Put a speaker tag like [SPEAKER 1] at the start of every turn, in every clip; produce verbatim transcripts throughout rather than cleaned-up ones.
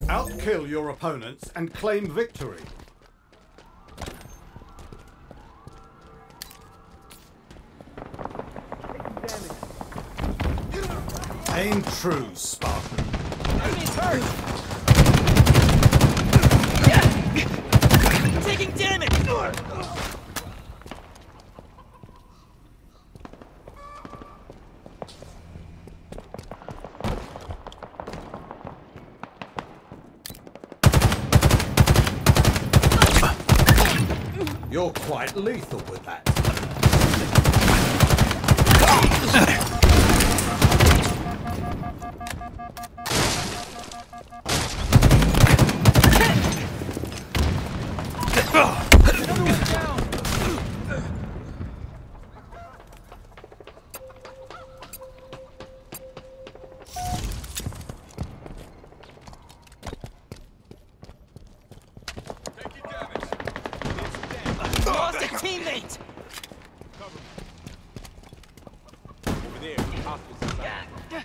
[SPEAKER 1] Outkill your opponents and claim victory. Aim true, Spartan.
[SPEAKER 2] Enemy's hurt! Taking damage!
[SPEAKER 1] You're quite lethal with that.
[SPEAKER 2] Another one down!
[SPEAKER 3] Taking damage.
[SPEAKER 2] Lost a teammate!
[SPEAKER 3] Cover me. Over there, hospital side.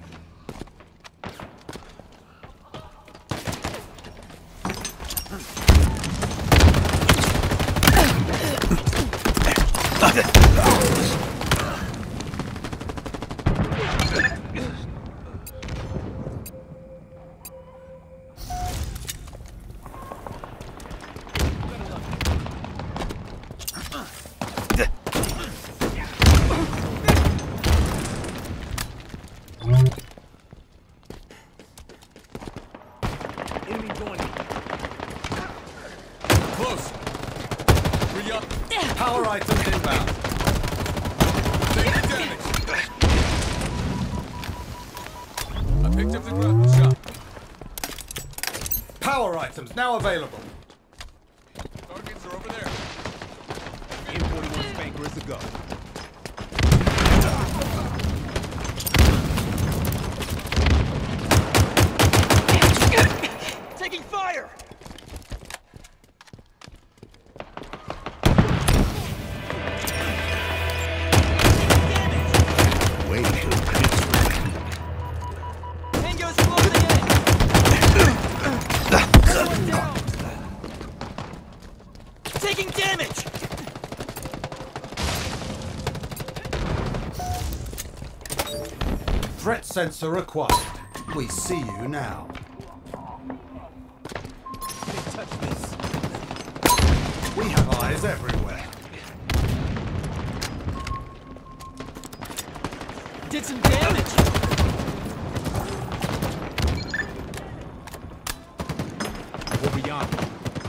[SPEAKER 3] Enemy joining. Close. Free up.
[SPEAKER 1] Power items inbound.
[SPEAKER 3] Taking damage. I picked up the grapple shot.
[SPEAKER 1] Power items now available.
[SPEAKER 3] Targets are over there. M forty-one Spanker is a go.
[SPEAKER 2] Taking fire!
[SPEAKER 4] Way too
[SPEAKER 2] Tango's closing in! One down! Taking damage!
[SPEAKER 1] Threat sensor acquired. We see you now.
[SPEAKER 3] Can't touch this.
[SPEAKER 1] We have eyes everywhere.
[SPEAKER 2] Did some damage!
[SPEAKER 3] Over yonder.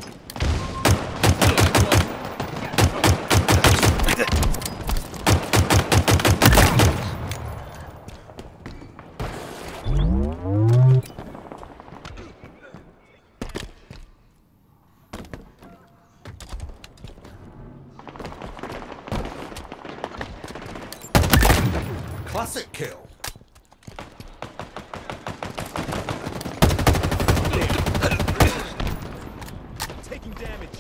[SPEAKER 1] Classic kill.
[SPEAKER 3] Taking damage.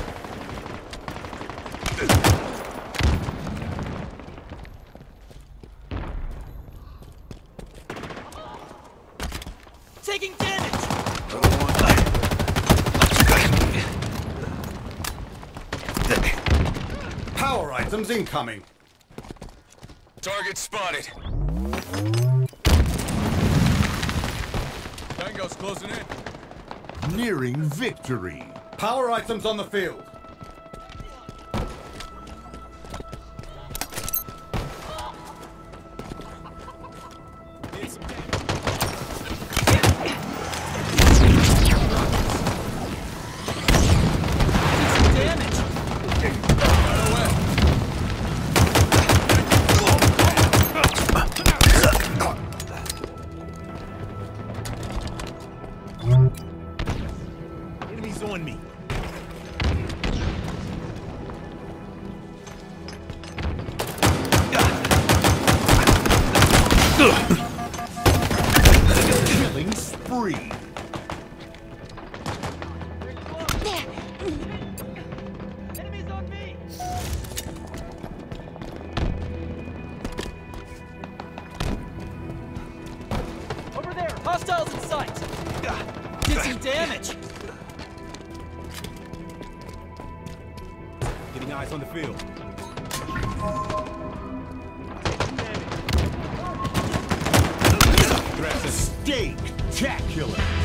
[SPEAKER 2] Taking damage!
[SPEAKER 1] Power items incoming.
[SPEAKER 3] Target spotted. Tango's closing in.
[SPEAKER 4] nearing victory.
[SPEAKER 1] Power items on the field.
[SPEAKER 3] Enemies on me.
[SPEAKER 4] Killing spree.
[SPEAKER 2] Enemies on me! Over there! Hostiles in sight! Did some damage.
[SPEAKER 3] Getting eyes on the field. Threats.
[SPEAKER 4] Steak-tacular.